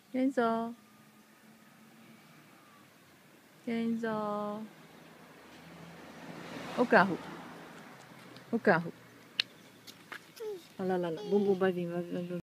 Kenzo. Kenzo. O carro. O carro. Olha lá, lá, lá. Bumbum vai vir, vai vir.